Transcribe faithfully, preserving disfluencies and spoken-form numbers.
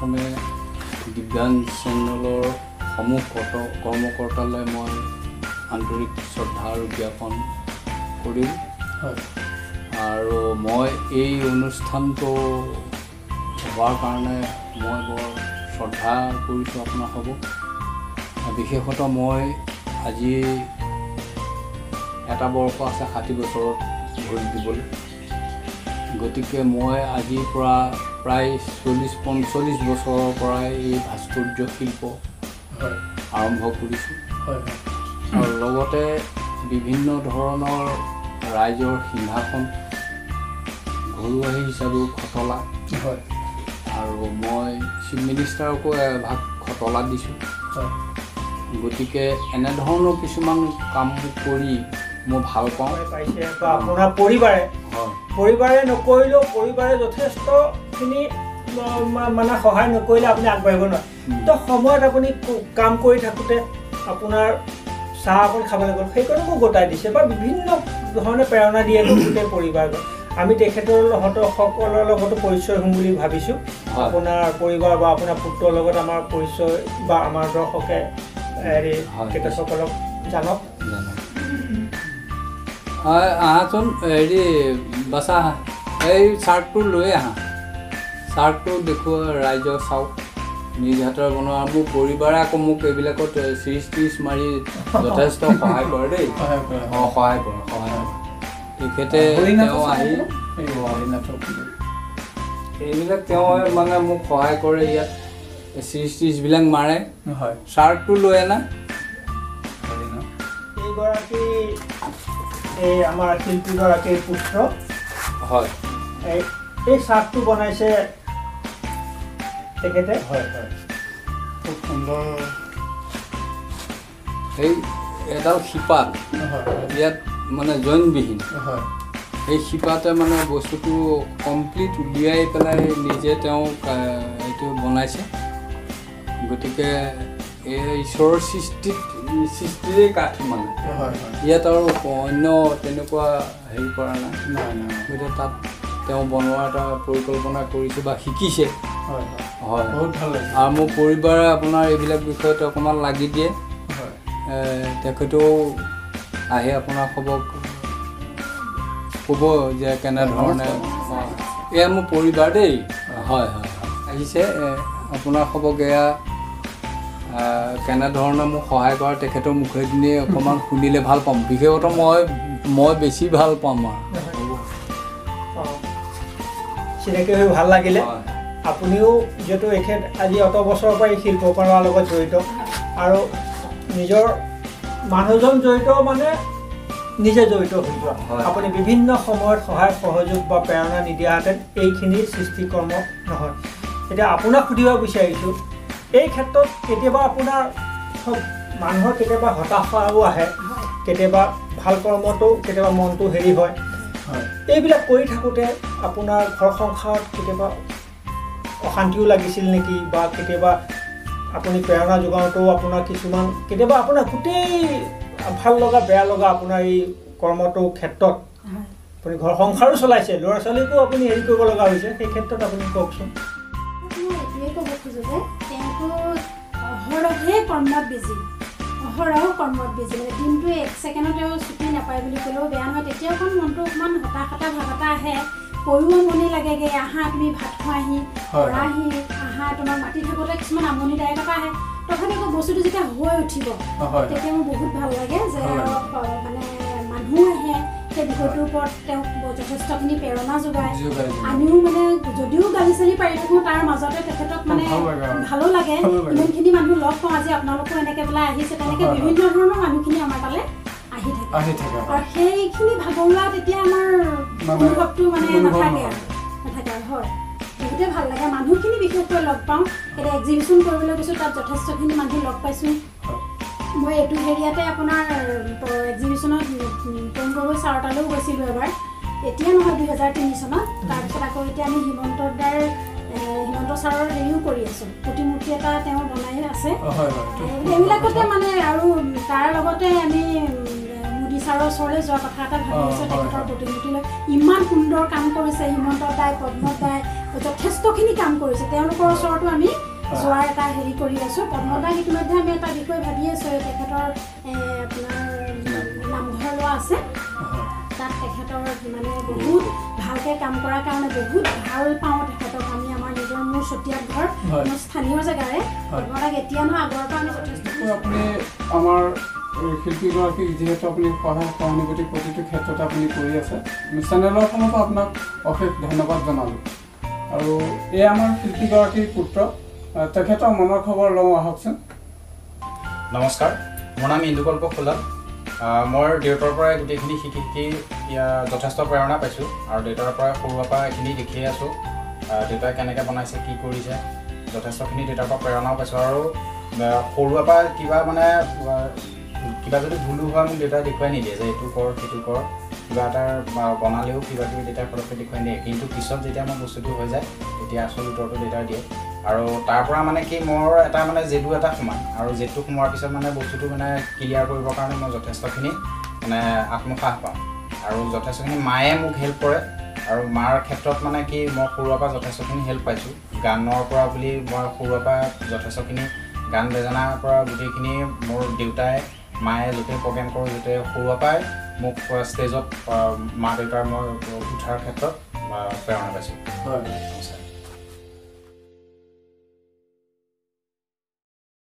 প্ৰথমে দিব্যাংগ চেনেলৰ সমূহ কৰ্মকৰ্তালৈ মই আন্তৰিক শ্ৰদ্ধা আৰু জ্ঞাপন কৰিম। আৰু মই এই অনুষ্ঠানটো হোৱাৰ কাৰণে মই বৰ শ্ৰদ্ধা কৰিছোঁ আপোনাৰ হ'ব। বিশেষতঃ মই আজি এটা বৰ্ষ আছে ষাঠি বছৰত ভৰি দিবলৈ, গতিকে মই আজিৰ পৰা প্ৰায় চল্লিছ পঞ্চল্লিছ বছৰৰ পৰাই এই ভাস্কৰ্য শিল্প আৰম্ভ কৰিছোঁ। আৰু লগতে বিভিন্ন ধৰণৰ ৰাইজৰ সিংহাসন ঘৰুৱাহী হিচাপেও খটলা, আৰু মই চিফ মিনিষ্টাৰকো এভাগ খটলা দিছোঁ। গতিকে এনেধৰণৰ কিছুমান কাম কৰি মই ভাল পাওঁ। পাইছে বা আপোনাৰ পৰিবাৰে পৰিবাৰে নকৰিলেও পৰিবাৰে যথেষ্টখিনি মানে সহায় নকৰিলে আপুনি আগবাঢ়িব নোৱাৰে। তো সময়ত আপুনি কাম কৰি থাকোঁতে আপোনাৰ চাহ অকণ খাবলৈ গ'ল, সেইকণকো গোটাই দিছে বা বিভিন্ন ধৰণে প্ৰেৰণা দিয়ে গোটেই পৰিবাৰক। আমি তেখেতৰ লগত সকলৰ লগতো পৰিচয় হ'ম বুলি ভাবিছোঁ। আপোনাৰ পৰিবাৰ বা আপোনাৰ পুত্ৰৰ লগত আমাৰ পৰিচয় বা আমাৰ দৰ্শকে হেৰি তেখেতসকলক জানক। হয়, আহাচোন হেৰি বাছা, এই চাৰ্টটো লৈ আহা, চাৰ্টটো দেখুওৱা ৰাইজক চাওক, নিজ হাতেৰে বনোৱা। মোৰ পৰিবাৰে আকৌ মোক এইবিলাকত চিৰিজ ত্ৰিজ মাৰি যথেষ্ট সহায় কৰে দেই। অঁ, সহায় কৰে সহায় কৰে তেখেতে। তেওঁ আহি এইবিলাক তেওঁ মানে মোক সহায় কৰে, ইয়াত চিৰিজ ত্ৰিজবিলাক মাৰে। চাৰ্টটো লৈ আনা। এইগৰাকী এই আমাৰ শিল্পীগৰাকীৰ পুত্ৰ। হয়, এই চাৰ্টটো বনাইছে তেখেতে। হয় হয়, খুব সুন্দৰ। এই এডাল শিপাত ইয়াত মানে জইনবিহীন, এই শিপাতে মানে বস্তুটো কমপ্লিট উলিয়াই পেলাই নিজে তেওঁ এইটো বনাইছে। গতিকে এই ঈশ্বৰৰ সৃষ্টিত সৃষ্টিৰে কাঠ মানে ইয়াত আৰু অন্য তেনেকুৱা হেৰি কৰা নাই। গতিকে তাত তেওঁ বনোৱা এটা পৰিকল্পনা কৰিছে বা শিকিছে। হয়, বহুত ভাল লাগিছে। আৰু মোৰ পৰিবাৰে আপোনাৰ এইবিলাক বিষয়ত অকণমান লাগি দিয়ে। তেখেতেও আহি আপোনাৰ খবৰ ক'ব যে কেনেধৰণে। এয়া মোৰ পৰিবাৰ দেই। হয় হয় আহিছে আপোনাৰ খবৰ এয়া কেনেধৰণে মোক সহায় কৰা তেখেতৰ মুখেদিনে অকণমান শুনিলে ভাল পাম। বিশেষতঃ মই মই বেছি ভাল পাম আৰু চিনাকি হৈ ভাল লাগিলে। আপুনিও যিহেতু এখেত আজি অত বছৰৰ পৰা এই শিল্পকলাৰ লগত জড়িত আৰু নিজৰ মানুহজন জড়িত মানে নিজে জড়িত হৈ যোৱা। আপুনি বিভিন্ন সময়ত সহায় সহযোগ বা প্ৰেৰণা নিদিয়াহেঁতেন এইখিনি সৃষ্টিকৰ্ম নহয়। এতিয়া আপোনাক সুধিব বিচাৰিছোঁ, এই ক্ষেত্ৰত কেতিয়াবা আপোনাৰ মানুহৰ কেতিয়াবা হতাশাও আহে, কেতিয়াবা ভাল কৰ্মটো কেতিয়াবা মনটো হেৰি হয়। এইবিলাক কৰি থাকোঁতে আপোনাৰ ঘৰ সংসাৰত কেতিয়াবা অশান্তিও লাগিছিল নেকি, বা কেতিয়াবা আপুনি প্ৰেৰণা যোগাওঁতেও আপোনাৰ কিছুমান কেতিয়াবা আপোনাৰ গোটেই ভাল লগা বেয়া লগা আপোনাৰ এই কৰ্মটোৰ ক্ষেত্ৰত আপুনি ঘৰ সংসাৰো চলাইছে, ল'ৰা ছোৱালীকো আপুনি হেৰি কৰিব লগা হৈছে, সেই ক্ষেত্ৰত আপুনি কওকচোন। মই এইটোৱে ক'ব খোজোঁ যে তেওঁতো অহৰহে কৰ্মত বিজি, অহৰহ কৰ্মত বিজি, মানে দিনটো এক ছেকেণ্ডত তেওঁ ছুটি নাপায় বুলি ক'লেও বেয়া নহয়। তেতিয়া অকণ মনটো অকণমান হতাশ হতাশ ভাৱ এটা আহে, কৈও আমনি লাগেগৈ, আহা তুমি ভাত খোৱাহি, কৰাহি, আহা তোমাক মাতি থাকোঁতে কিছুমান আমনিদায়ক এটা আহে। তথাপি আকৌ বস্তুটো যেতিয়া হৈ উঠিব তেতিয়া মোৰ বহুত ভাল লাগে যে মানে মানুহ আহে সেই বিষয়টোৰ ওপৰত তেওঁক যথেষ্টখিনি প্ৰেৰণা যোগায়। আমিও মানে যদিও গালি চালি পাৰি থাকোঁ তাৰ মাজতে তেখেতক মানে ভালো লাগে, ইমানখিনি মানুহ লগ পাওঁ। আজি আপোনালোকো এনেকৈ পেলাই আহিছে, তেনেকৈ বিভিন্ন ধৰণৰ মানুহখিনি আমাৰ তালৈ আহি থাকে আৰু সেইখিনি ভাগৰুৱা তেতিয়া আমাৰ অনুভৱটো মানে নাথাকে আৰু নাথাকে আৰু হয় বহুতে ভাল লাগে। মানুহখিনি বিশেষকৈ লগ পাওঁ। এতিয়া এক্সিবিশ্যন কৰিবলৈ গৈছোঁ, তাত যথেষ্টখিনি মানুহ লগ পাইছোঁ। মই এইটো হেৰিয়াতে আপোনাৰ এক্সিবিশ্যনত প্ৰেম গগৈ ছাৰ তালৈও গৈছিলোঁ এবাৰ, এতিয়া নহয় দুহেজাৰ তিনি চনত। তাৰপিছত আকৌ এতিয়া আমি হিমন্ত দাৰ হিমন্ত ছাৰৰ হেৰিও কৰি আছোঁ, প্ৰতিমূৰ্তি এটা তেওঁ বনাই আছে। এইবিলাকতে মানে আৰু তাৰ লগতে আমি মোদী ছাৰৰ ওচৰলৈ যোৱা কথা এটা ভাবি আছোঁ। তেখেতৰ প্ৰতিমূৰ্তি লৈ ইমান সুন্দৰ কাম কৰিছে হিমন্ত দাই, পদ্ম দাই, যথেষ্টখিনি কাম কৰিছে তেওঁলোকৰ ওচৰতো আমি যোৱাৰ এটা হেৰি কৰি আছোঁ পদ্মদাক ইতিমধ্যে আমি এটা বিষয় ভাবি আছোঁ তেখেতৰ আপোনাৰ নামঘৰ লোৱা আছে তাত তেখেতৰ মানে বহুত ভালকৈ কাম কৰাৰ কাৰণে বহুত ভাল পাওঁ তেখেতক আমি আমাৰ নিজৰ মোৰ চতিয়াত ঘৰ মোৰ স্থানীয় জেগাৰে পদ্মদাক এতিয়া নহয় আগৰ পৰা আমি যথেষ্ট আপুনি আমাৰ শিল্পীগৰাকীক যিহেতু আপুনি সহায় সহানুভূতি প্ৰতিটো ক্ষেত্ৰতে আপুনি কৰি আছে আমি চেনেলৰ ফালৰ পৰা আপোনাক অশেষ ধন্যবাদ জনালোঁ আৰু এই আমাৰ শিল্পীগৰাকীৰ পুত্ৰ তেখেতৰ মনৰ খবৰ লওঁ আহকচোন নমস্কাৰ মোৰ নাম ইন্দুকল্প খোলাল মই দেউতাৰ পৰাই গোটেইখিনি শিকি শিকি যথেষ্ট প্ৰেৰণা পাইছোঁ আৰু দেউতাৰ পৰা সৰুৰ পৰা এইখিনি দেখিয়ে আছোঁ দেউতাই কেনেকৈ বনাইছে কি কৰিছে যথেষ্টখিনি দেউতাৰ পৰা প্ৰেৰণাও পাইছোঁ আৰু সৰুৰ পৰা কিবা মানে কিবা যদি ভুলো হয় মোক দেউতাই দেখুৱাই নিদিয়ে যে এইটো কৰ সেইটো কৰ কিবা এটা বনালেও কিবা কিবি দেউতাই পটককৈ দেখুৱাই নিদিয়ে কিন্তু পিছত যেতিয়া মোৰ বস্তুটো হৈ যায় তেতিয়া আচল উত্তৰটো দেউতাই দিয়ে আৰু তাৰ পৰা মানে কি মোৰ এটা মানে জেদু এটা সোমায় আৰু জেদটো সোমোৱাৰ পিছত মানে বস্তুটো মানে ক্লিয়াৰ কৰিবৰ কাৰণে মই যথেষ্টখিনি মানে আত্মসাহ পাওঁ আৰু যথেষ্টখিনি মায়ে মোক হেল্প কৰে আৰু মাৰ ক্ষেত্ৰত মানে কি মই সৰুৰ পৰা যথেষ্টখিনি হেল্প পাইছোঁ গানৰ পৰা বুলি মই সৰুৰ পৰা যথেষ্টখিনি গান বেজনাৰ পৰা গোটেইখিনি মোৰ দেউতাই মায়ে য'তেই প্ৰগ্ৰেম কৰোঁ য'তে সৰুৰ পৰাই মোক ষ্টেজত মা দেউতাৰ মই উঠাৰ ক্ষেত্ৰত প্ৰেৰণা পাইছোঁ হয়